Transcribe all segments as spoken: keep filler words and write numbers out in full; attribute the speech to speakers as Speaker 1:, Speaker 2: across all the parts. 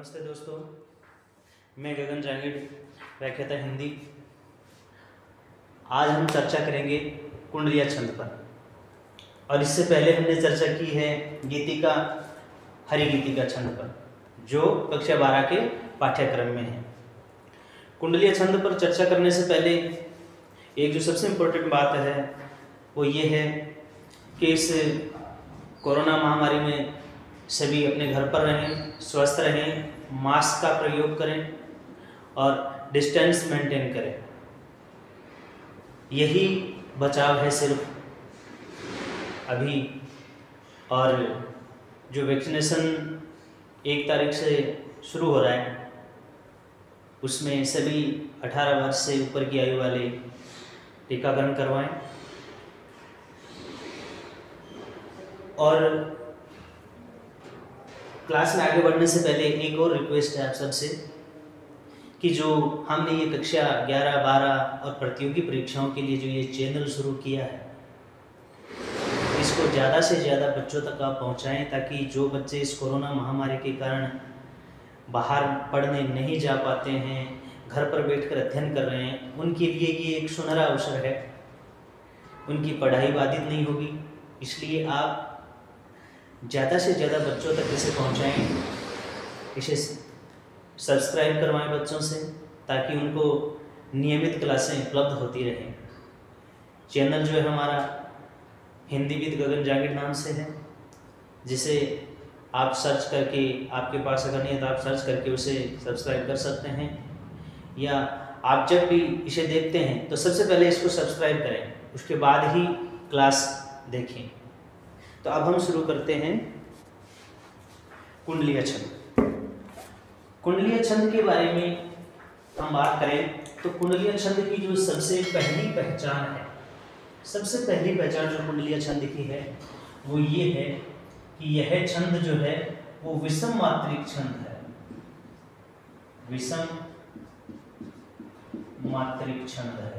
Speaker 1: नमस्ते दोस्तों, मैं गगन जांगिड़, व्याख्याता हिंदी। आज हम चर्चा करेंगे कुंडलिया छंद पर। और इससे पहले हमने चर्चा की है गीतिका, हरि गीतिका छंद पर, जो कक्षा बारह के पाठ्यक्रम में है। कुंडलिया छंद पर चर्चा करने से पहले एक जो सबसे इम्पोर्टेंट बात है वो ये है कि इस कोरोना महामारी में सभी अपने घर पर रहें, स्वस्थ रहें, मास्क का प्रयोग करें और डिस्टेंस मेंटेन करें। यही बचाव है सिर्फ अभी। और जो वैक्सीनेशन एक तारीख से शुरू हो रहा है उसमें सभी अठारह वर्ष से ऊपर की आयु वाले टीकाकरण करवाएं। और क्लास में आगे बढ़ने से पहले एक और रिक्वेस्ट है आप सबसे कि जो हमने ये कक्षा ग्यारह, बारह और प्रतियोगी परीक्षाओं के लिए जो ये चैनल शुरू किया है इसको ज़्यादा से ज़्यादा बच्चों तक आप पहुँचाएँ, ताकि जो बच्चे इस कोरोना महामारी के कारण बाहर पढ़ने नहीं जा पाते हैं, घर पर बैठकर अध्ययन कर रहे हैं, उनके लिए ये एक सुनहरा अवसर है। उनकी पढ़ाई बाधित नहीं होगी, इसलिए आप ज़्यादा से ज़्यादा बच्चों तक इसे पहुँचाएँ, इसे सब्सक्राइब करवाएं बच्चों से, ताकि उनको नियमित क्लासें उपलब्ध होती रहें। चैनल जो है हमारा हिंदी विद गगन जांगिड़ नाम से है, जिसे आप सर्च करके, आपके पास अगर नहीं है तो आप सर्च करके उसे सब्सक्राइब कर सकते हैं। या आप जब भी इसे देखते हैं तो सबसे पहले इसको सब्सक्राइब करें, उसके बाद ही क्लास देखें। तो अब हम शुरू करते हैं कुंडलिया छंद। कुंडलिया छंद के बारे में हम बात करें तो कुंडलिया छंद की जो सबसे पहली पहचान है, सबसे पहली पहचान जो कुंडलिया छंद की है वो ये है कि यह छंद जो है वो विषम मात्रिक छंद है। विषम मात्रिक छंद है।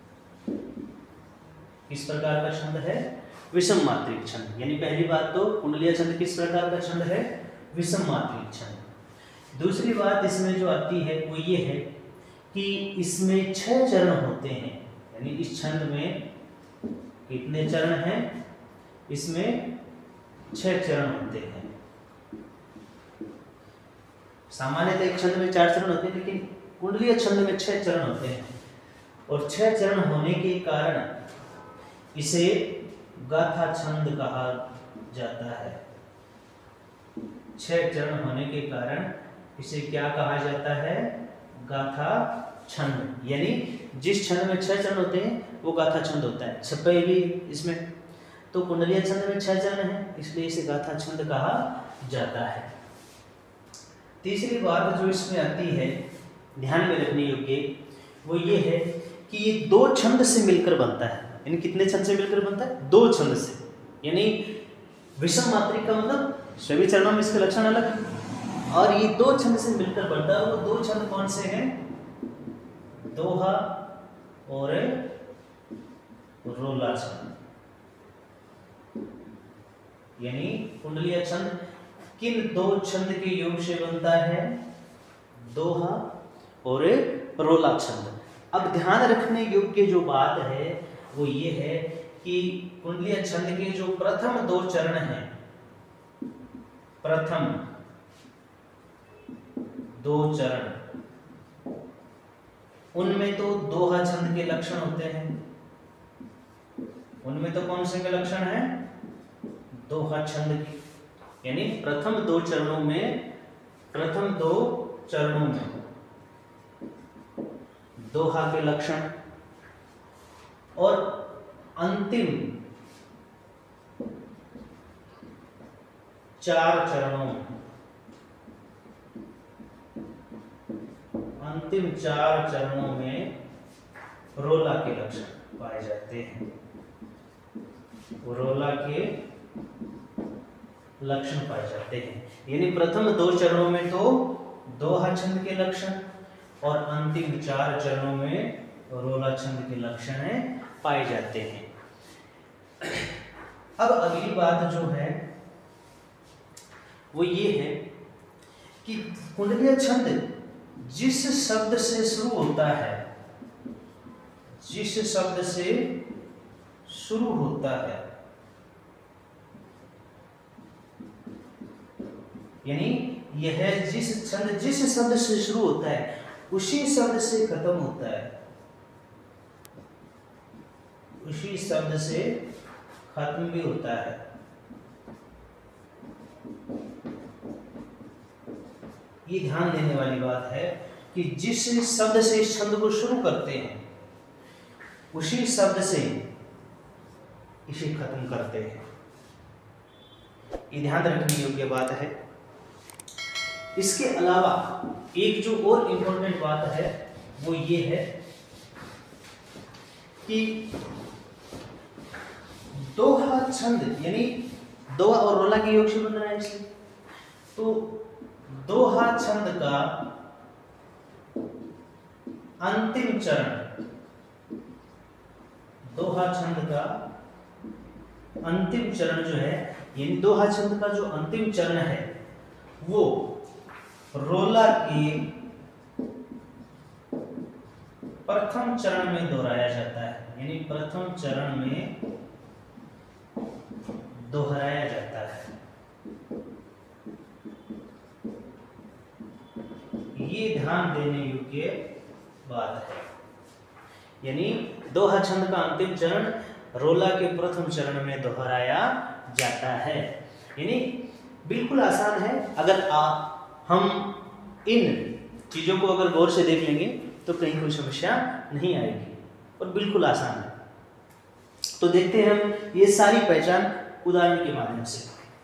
Speaker 1: किस प्रकार का छंद है? विषम मात्रिक छंद। यानी पहली बात तो कुंडलिया छंद किस प्रकार का छंद है? विषम मात्रिक छंद। दूसरी बात इसमें जो आती है वो ये है कि इसमें छह चरण होते हैं। यानी इस छंद में कितने चरण हैं? इसमें छह चरण होते हैं। सामान्यतः एक छंद में चार चरण होते हैं, लेकिन कुंडलिया छंद में छह चरण होते हैं। और छह चरण होने के कारण इसे गाथा छंद कहा जाता है। छह चरण होने के कारण इसे क्या कहा जाता है? गाथा छंद। यानी जिस छंद में छह चरण होते हैं वो गाथा छंद होता है। छप्पई भी इसमें, तो कुंडलिया छंद में छह चरण है, इसलिए इसे गाथा छंद कहा जाता है। तीसरी बात जो इसमें आती है ध्यान में रखने योग्य वो ये है कि ये दो छंद से मिलकर बनता है। यानी कितने छंद से मिलकर बनता है? दो छंद से। यानी विषम मात्रिक का मतलब सभी चरणों में इसके लक्षण अलग है, और ये दो छंद से मिलकर बनता है। वो दो छंद कौन से हैं? दोहा और रोला छंद। यानी कुंडलिया छंद किन दो छंद के योग से बनता है? दोहा और रोला छंद। अब ध्यान रखने योग्य जो बात है वो ये है कि कुंडलिया छंद के जो प्रथम दो चरण हैं, प्रथम दो चरण, उनमें तो दोहा छंद के लक्षण होते हैं। उनमें तो कौन से के लक्षण हैं? दोहा छंद के। यानी प्रथम दो चरणों में, प्रथम दो चरणों में दोहा के लक्षण, और अंतिम चार चरणों में, अंतिम चार चरणों में रोला के लक्षण पाए जाते हैं। रोला के लक्षण पाए जाते हैं। यानी प्रथम दो चरणों में तो दोहा छंद के लक्षण और अंतिम चार चरणों में रोला छंद के लक्षण पाए जाते हैं। अब अगली बात जो है वो ये है कि कुंडलीय छंद जिस शब्द से शुरू होता है, जिस शब्द से शुरू होता है, यानी यह जिस छंद जिस शब्द से शुरू होता है उसी शब्द से खत्म होता है, उसी शब्द से खत्म भी होता है। ये ध्यान देने वाली बात है कि जिस शब्द से इस छंद को शुरू करते हैं उसी शब्द से इसे खत्म करते हैं। ये ध्यान रखने योग्य बात है। इसके अलावा एक जो और इम्पोर्टेंट बात है वो ये है कि दोहा छंद, यानी दोहा और रोला के योग से बन रहा है इसलिए, तो दोहा छंद का अंतिम चरण, दोहा छंद का अंतिम चरण जो है, यानी दोहा छंद का जो अंतिम चरण है वो रोला के प्रथम चरण में दोहराया जाता है, यानी प्रथम चरण में दोहराया जाता है। ये ध्यान देने योग्य बात है। यानी दोहा छंद का अंतिम चरण रोला के प्रथम चरण में दोहराया जाता है। यानी बिल्कुल आसान है। अगर आप हम इन चीजों को अगर गौर से देख लेंगे तो कहीं कोई समस्या नहीं आएगी और बिल्कुल आसान है। तो देखते हैं हम ये सारी पहचान उदाहरण के माध्यम से।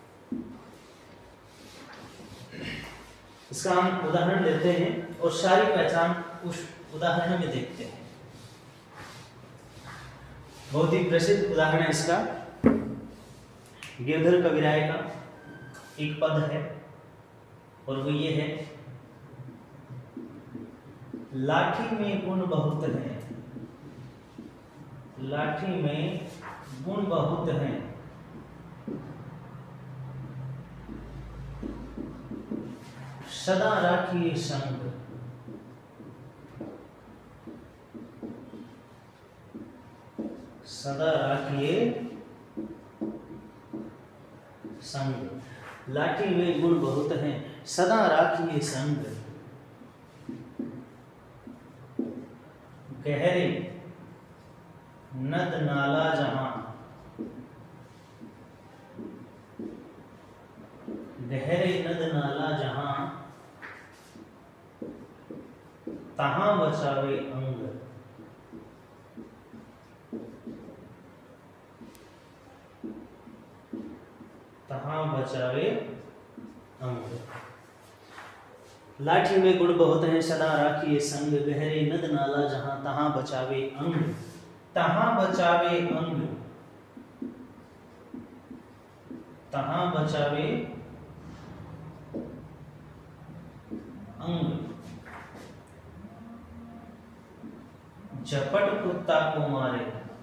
Speaker 1: इसका हम उदाहरण लेते हैं और सारी पहचान उस उदाहरण में देखते हैं। बहुत ही प्रसिद्ध उदाहरण है इसका, गिरधर कविराय का एक पद है और वो ये है, लाठी में गुण बहुत है, लाठी में गुण बहुत है, सदा राखिए संग, सदा राखिए संग। लाठी में गुण बहुत हैं, सदा राखिए संग। गहरे नद नाला जहां, गहरे नद नाला जहां, तहां बचावे अंग। तहां बचावे अंग। लाठी में गुण बहुत हैं, सदा राखिए संग। गहरे नद नाला जहां, तहां बचावे अंग। तहां बचावे अंग, तहां बचावे अंग। झपट कुत्ता को मारे,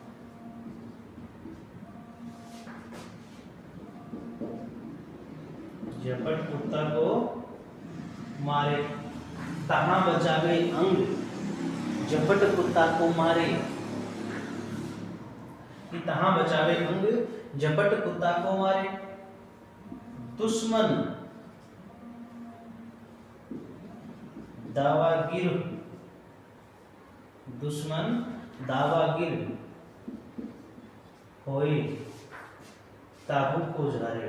Speaker 1: झपट कुत्ता को मारे, तहां बचावे अंग। झपट कुत्ता को मारे, कि तहां बचावे अंग, झपट कुत्ता को मारे। दुश्मन दावागिर, दुश्मन दावागिर होए, ताबू को झारे।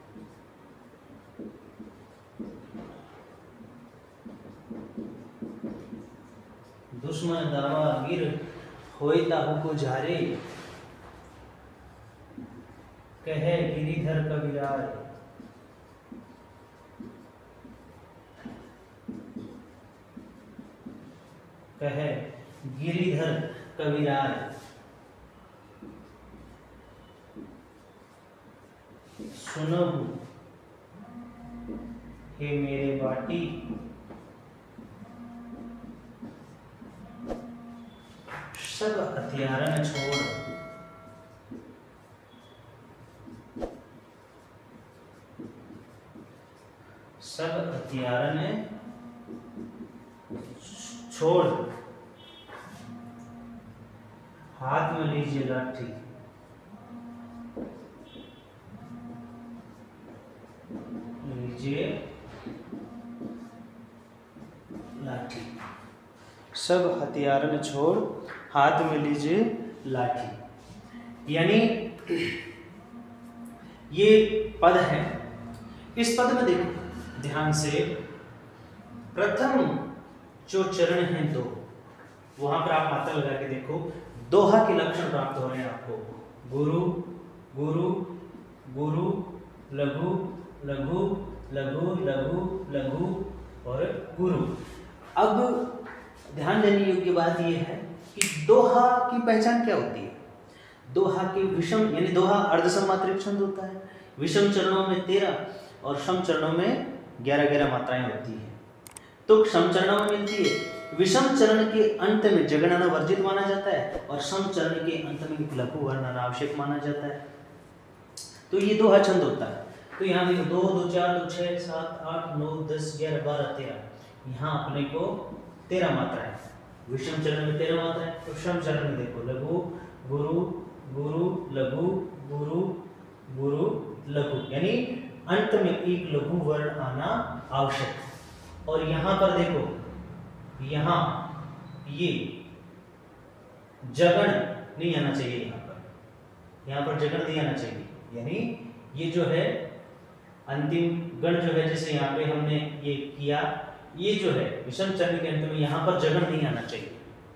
Speaker 1: दुश्मन दावागिर होए, ताबू को झारे। कहे गिरिधर कविराय, कहे गिरिधर कविराय। सुनहु हे मेरे बाटी, सब हथियारन छोड़। सब हथियारन छोड़ हाथ में लीजिए लाठी, लीजिए लाठी। सब हथियारन छोड़ हाथ में लीजिए लाठी। यानी ये पद है। इस पद में देखो ध्यान से, प्रथम जो चरण है दो, वहां पर आप मात्रा लगा के देखो, दोहा के लक्षण प्राप्त हो रहे हैं आपको। गुरु गुरु गुरु, लघु लघु लघु लघु लघु और गुरु। अब ध्यान देने योग्य बात यह है कि दोहा की पहचान क्या होती है। दोहा के विषम, यानी दोहा अर्धसम मात्रिक छंद होता है। विषम चरणों में तेरह और सम चरणों में ग्यारह ग्यारह मात्राएं होती है। तो सम चरणों में मिलती है। विषम चरण के अंत में जगणना वर्जित माना जाता है और सम चरण के अंत में लघु वर्णन आवश्यक माना जाता है। तो ये दोहा छंद होता है। तो यहाँ देखो दो दो चार दो छः सात आठ नौ दस ग्यारह बारह तेरह, यहाँ अपने को तेरह मात्राएं। विषम चरण में तेरह मात्राएं, तो सम चरण में देखो लघु गुरु गुरु लघु गुरु गुरु लघु, यानी अंत में एक लघु वर्ण आना आवश्यक। और यहाँ पर देखो, यहाँ ये जगण नहीं आना चाहिए, यहाँ पर यहाँ पर जगण नहीं आना चाहिए। यानी ये जो है अंतिम गण जो है, जैसे यहाँ पे हमने ये किया, ये जो है विषम चरण के अंत में यहाँ पर जगण नहीं आना चाहिए।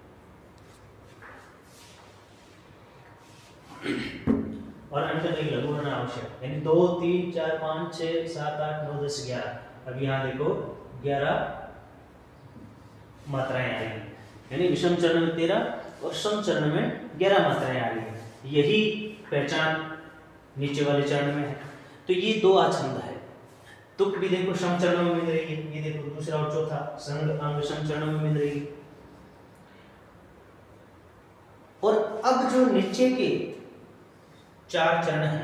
Speaker 1: और अंत में एक लघु वर्ण आवश्यक, यानी दो तीन चार पाँच छः सात आठ नौ दस ग्यारह। अब यहाँ देखो ग्यारह मात्राएं आ रही हैं, यानी विषम चरण में तेरह और सम चरण में ग्यारह मात्राएं आ रही हैं। यही पहचान नीचे वाले चरण में है। तो ये दो आछंद है। तुक भी देखो सम चरणों में मिल रही है, ये देखो दूसरा और चौथा संग अंग सम चरणों में मिल रही है। और अब जो नीचे के चार चरण हैं,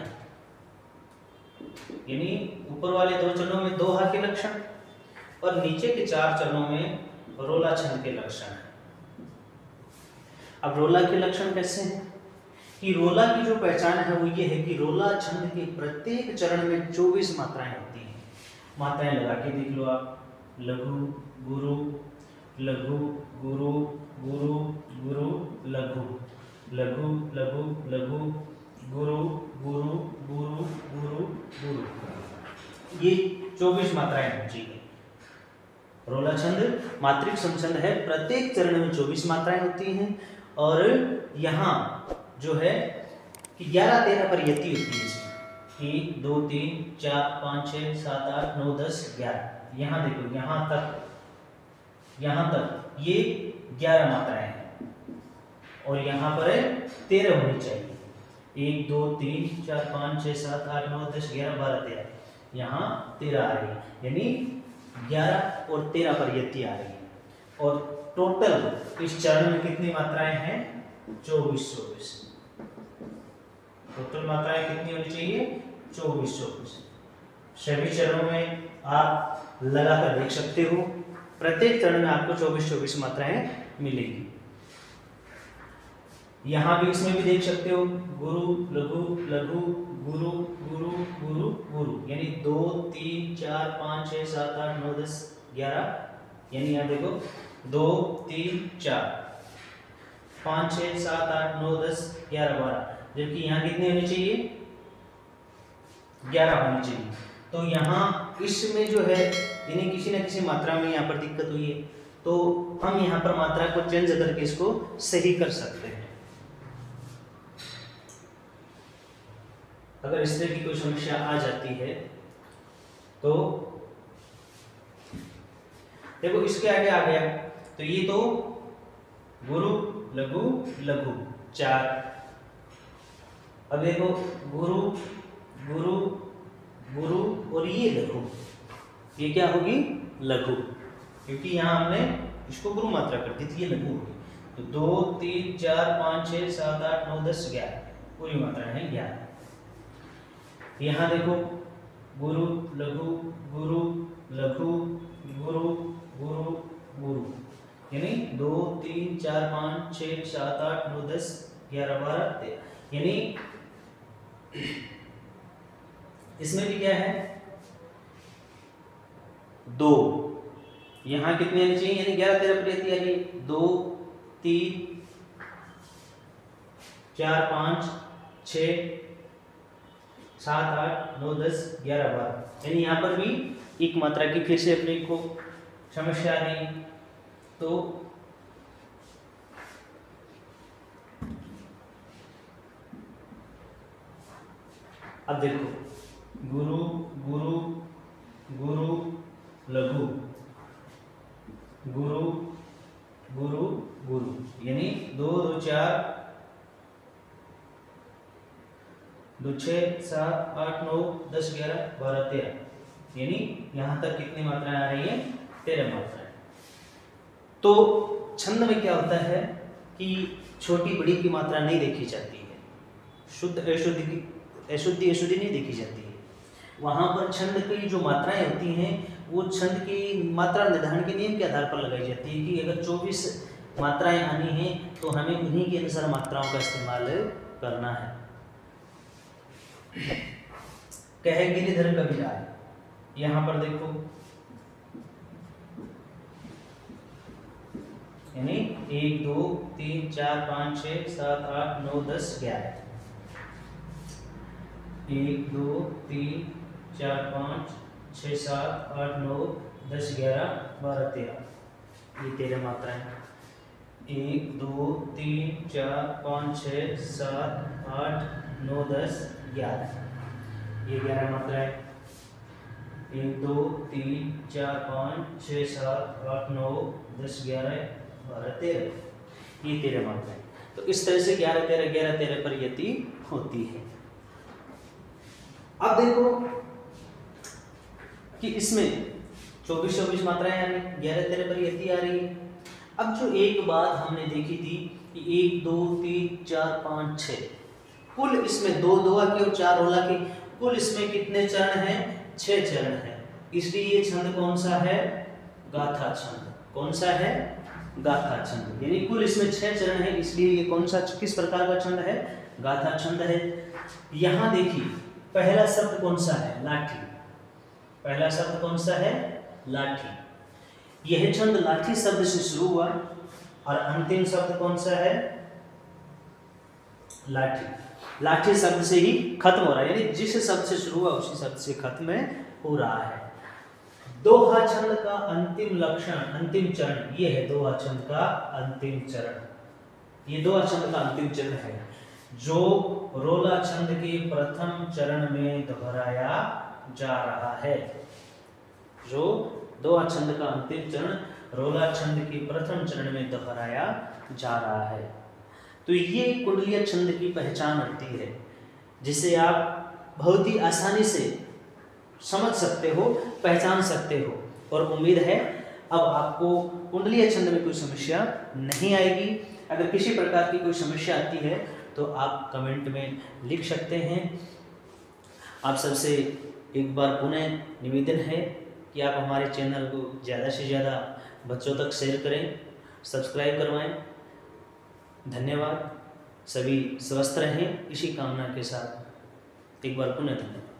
Speaker 1: यानी ऊपर वाले दो चरणों में दोहा के लक्षण और नीचे के चार चरणों में रोला छंद के लक्षण है। अब रोला के लक्षण कैसे हैं कि रोला की जो पहचान है वो ये है कि रोला छंद के प्रत्येक चरण में चौबीस मात्राएं होती हैं। मात्राएं लगा के देख लो आप, लघु गुरु लघु गुरु गुरु गुरु लघु लघु लघु लघु गुरु गुरु गुरु गुरु गुरु, ये चौबीस मात्राएं होनी चाहिए। रोला छंद मात्रिक समछंद है, प्रत्येक चरण में चौबीस मात्राएं होती हैं। और यहाँ जो है कि ग्यारह तेरह पर यति होती है, एक दो तीन चार पाँच छः सात आठ नौ दस ग्यारह। यहाँ देखो यहाँ तक यहाँ तक ये ग्यारह मात्राएं हैं और यहाँ पर तेरह होनी चाहिए। एक दो तीन चार पाँच छः सात आठ नौ दस ग्यारह बारह तेरह, यहाँ तेरह आ रही है, यानी ग्यारह और तेरह पर यति आ रही है। और टोटल इस चरण में कितनी मात्राएं हैं? चौबीस चौबीस। टोटल मात्राएं कितनी होनी चाहिए? चौबीस चौबीस। सभी चरणों में आप लगाकर देख सकते हो, प्रत्येक चरण में आपको चौबीस चौबीस मात्राएं मिलेगी। यहाँ भी इसमें भी देख सकते हो, गुरु लघु लघु गुरु गुरु गुरु गुरु, यानी दो तीन चार पाँच छः सात आठ नौ दस ग्यारह, यानी यहाँ देखो दो तीन चार पाँच छः सात आठ नौ दस ग्यारह बारह, जबकि यहाँ कितनी होनी चाहिए? ग्यारह होनी चाहिए। तो यहाँ इसमें जो है यानी किसी न किसी मात्रा में यहाँ पर दिक्कत हुई है, तो हम यहाँ पर मात्रा को चेंज करके इसको सही कर सकते हैं। अगर इस तरह की कोई समस्या आ जाती है तो देखो इसके आगे आ गया, तो ये तो गुरु लघु लघु चार। अब देखो गुरु गुरु गुरु और ये लघु, ये क्या होगी? लघु, क्योंकि यहाँ हमने इसको गुरु मात्रा कर दी थी, ये लघु होगी। तो दो तीन चार पाँच छः सात आठ नौ दस ग्यारह, पूरी मात्रा है ग्यारह। यहाँ देखो गुरु लघु गुरु लघु गुरु गुरु गुरु, यानी दो तीन चार पाँच छः सात आठ नौ दस ग्यारह बारह तेरह, यानी इसमें भी क्या है दो, यहाँ कितने आने चाहिए, यानी ग्यारह तेरह पर रहती है, दो तीन चार पाँच छ सात आठ नौ दस ग्यारह बारह, यानी यहाँ पर भी एक मात्रा की फिर से अपने को समस्या आ रही। तो अब देखो गुरु गुरु गुरु लघु गुरु गुरु गुरु, यानी दो दो चार दो छः सात आठ नौ दस ग्यारह बारह तेरह, यानी यहाँ तक कितनी मात्राएं आ रही है, तेरह मात्राएं। तो छंद में क्या होता है कि छोटी बड़ी की मात्रा नहीं देखी जाती है, शुद्ध अशुद्ध की अशुद्धि अशुद्धि नहीं देखी जाती है। वहाँ पर छंद की जो मात्राएं होती हैं वो छंद की मात्रा निर्धारण के नियम के आधार पर लगाई जाती है कि अगर चौबीस मात्राएं आनी हैं तो हमें उन्हीं के अनुसार मात्राओं का इस्तेमाल करना है। कहे गिरिधर कविराज, यहाँ पर देखो यानी एक दो तीन चार पाँच छः सात आठ नौ दस ग्यारह, एक दो तीन चार पाँच छः सात आठ नौ दस ग्यारह बारह तेरह, ये तेरह मात्राएं। एक दो तीन चार पाँच छः सात आठ नौ दस ग्यारह, ये ग्यारह मात्राएं। एक दो तीन चार पाँच छः सात आठ नौ दस ग्यारह बारह तेरह, ये तेरह मात्राएं। तो इस तरह से ग्यारह तेरह ग्यारह तेरह पर यति होती है। अब देखो कि इसमें चौबीस चौबीस मात्राएं यानी ग्यारह तेरह पर यति आ रही है। अब जो एक बात हमने देखी थी कि एक दो तीन चार पाँच छः, कुल इसमें दो दो के और चार ओला के, कुल इसमें कितने चरण हैं, छह चरण हैं। इसलिए ये छंद कौन सा है, गाथा छंद। कौन सा है, गाथा छंद। यानी कुल इसमें छह चरण हैं, इसलिए ये कौन सा किस प्रकार का छंद है, गाथा छंद है। यहाँ देखिए पहला शब्द कौन सा है, लाठी। पहला शब्द कौन सा है, लाठी। यह छंद लाठी शब्द से शुरू हुआ और अंतिम शब्द कौन सा है, लाठी। लाठी शब्द से ही खत्म हो रहा है, यानी जिस शब्द से शुरू हुआ उसी शब्द से खत्म हो रहा है। दोहा छंद का अंतिम लक्षण, अंतिम चरण ये है। दोहा छंद का अंतिम चरण, ये दोहा छंद का अंतिम चरण है जो रोला छंद के प्रथम चरण में दोहराया जा रहा है। जो दोहा छंद का अंतिम चरण रोला छंद के प्रथम चरण में दोहराया जा रहा है। तो ये कुंडलीय छंद की पहचान होती है, जिसे आप बहुत ही आसानी से समझ सकते हो, पहचान सकते हो। और उम्मीद है अब आपको कुंडलीय छंद में कोई समस्या नहीं आएगी। अगर किसी प्रकार की कोई समस्या आती है तो आप कमेंट में लिख सकते हैं। आप सबसे एक बार पुनः निवेदन है कि आप हमारे चैनल को ज़्यादा से ज़्यादा बच्चों तक शेयर करें, सब्सक्राइब करवाएं। धन्यवाद। सभी स्वस्थ रहें, इसी कामना के साथ एक बार पुनः धन्यवाद।